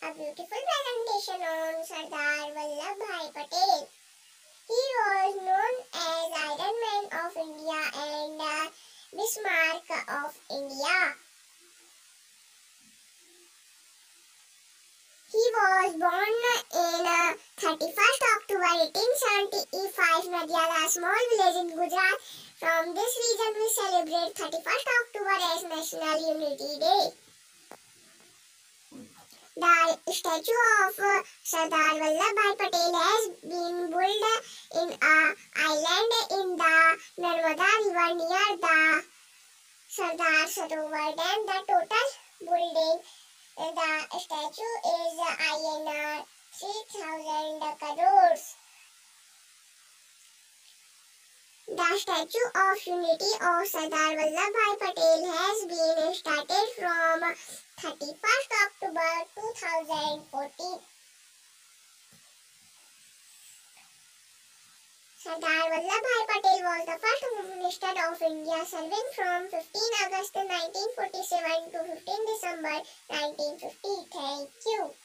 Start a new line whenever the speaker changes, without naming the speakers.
a beautiful presentation on Sardar Vallabhbhai Patel. He was known as Iron Man of India and Bismarck of India. He was born in 31st October 1875 Nadiala, a small village in Gujarat. From this region we celebrate 31st October as National Unity Day. The statue of Sardar Vallabhbhai Patel has been built in an island in the Narmada River near the Sardar Sarovar Dam. The total building the statue is INR 3,000 crores. The Statue of Unity of Sardar Vallabhbhai Patel has been started from 31st October 2014. Sardar Vallabhbhai Patel was the first Home Minister of India, serving from 15 August 1947 to 15 December 1950. Thank you.